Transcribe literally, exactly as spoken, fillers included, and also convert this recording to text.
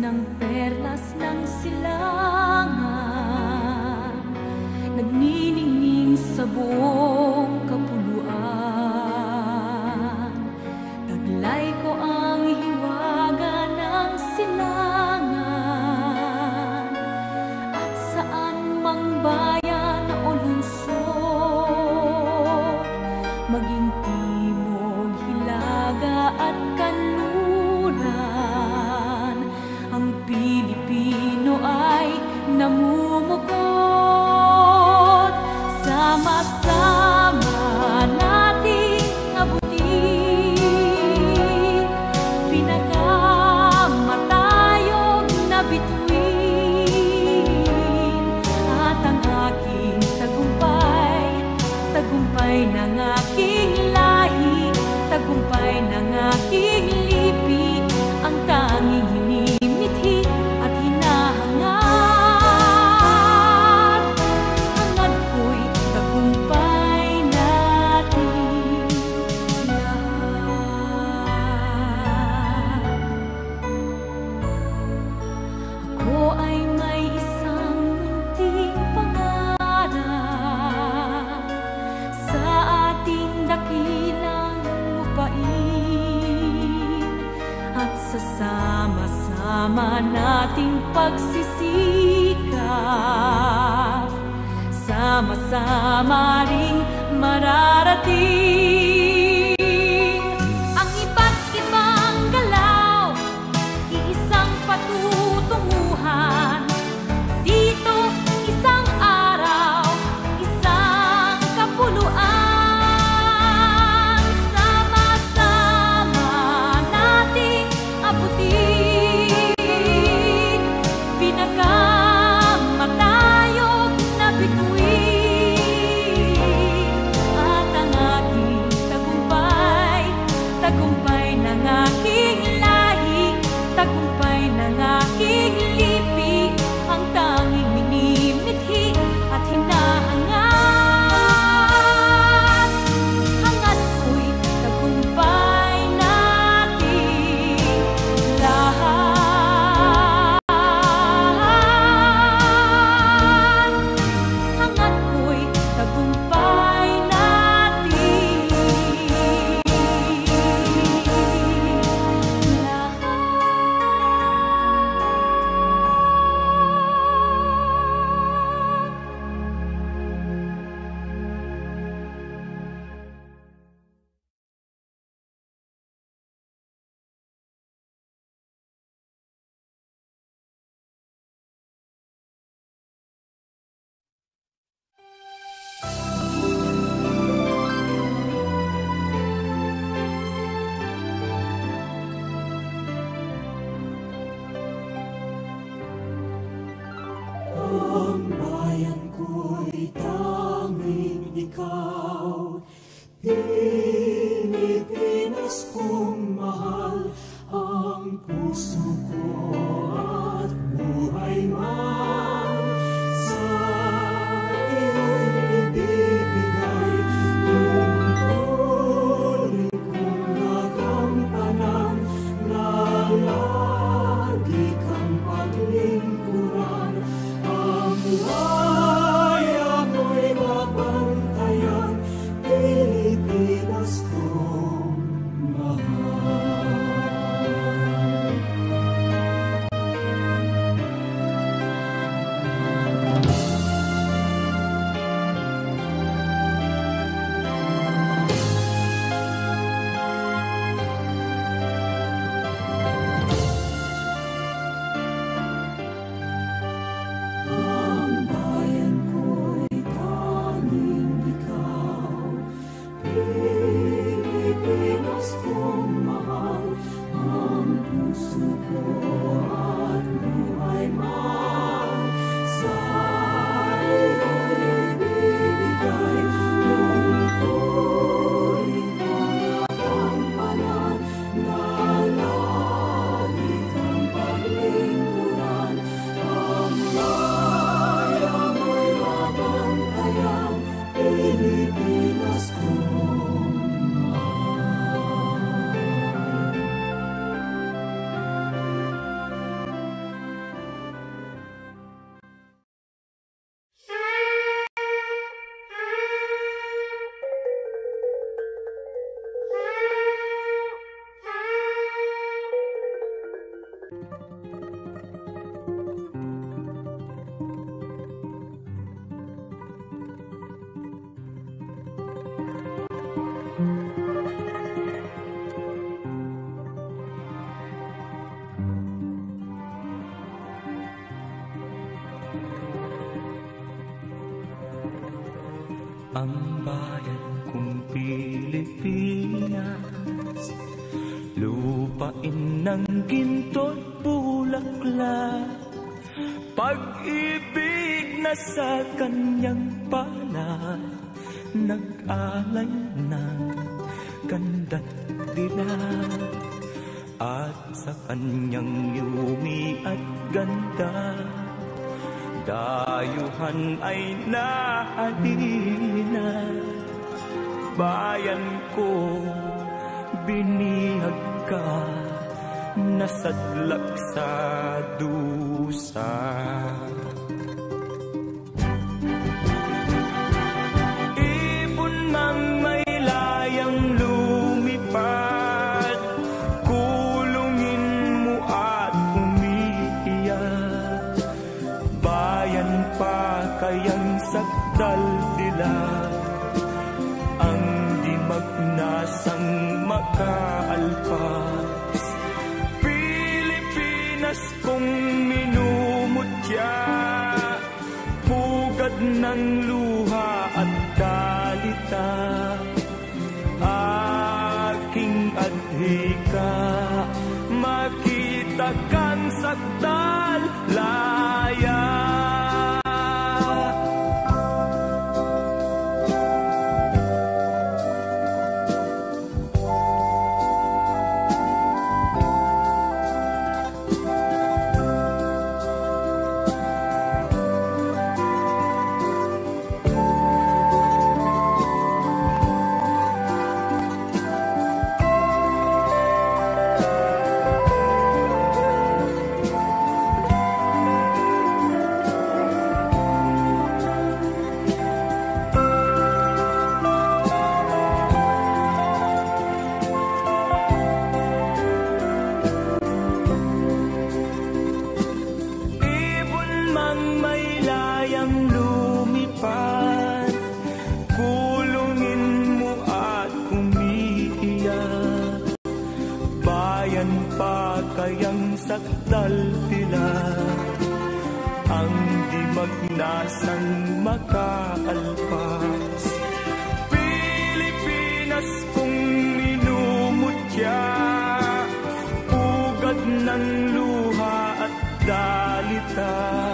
ng perlas ng silangan, nagniningning sa buong kapuluan. Taglay ko ang hiwaga ng silangan, at saan mang bayan o lungsod, maging timog, hilaga at kanluran, ang Pilipino ay namumukod. Sama-sama nating abutin pinakamatayog na bituin, at ang aking tagumpay, tagumpay ng aking lahi, tagumpay ng aking lipi, ang tanging hinimithi at hinahangad. Hangad ko'y tagumpay natin lahat. Ako ay may isang munting pangarap sa ating dakilang lupain, at sa sama-sama nating pagsisikap, sama-sama ring mararating ang iba't ibang galaw, iisang patutunguhan. Dito isang araw, isang kapuluan, sama-sama nating abutin pinakamatayog na bituin, at ang aking tagumpay, tagumpay ng aking lahi, tagumpay ng aking lipi, ang tanging minimithi at hinahangad. Hangad ko'y tagumpay natin lahat. Hangad ko'y tagumpay natin lahat. ang bayan kong Pilipinas, lupain ng ginto't bulaklak, pag-ibig na sa kanyang palad, nag-alay ng ganda't dilag, at sa kanyang yumi at ganda, dayuhan ay nahalina. Bayan ko, binihag ka, nasadlak sa dusa. Ibon mang may layang lumipad, kulungin mo at umiiyak. Bayan pa kayang sakdal dilag, ang di magnasang makaalpas. Pilipinas kong minumutya, pugad ng luha at dalita, aking adhika, makita kang sakdal laya. Sakdal dilag, ang di magnasang makaalpas. Pilipinas kong minumutya, pugad ng luha at dalita,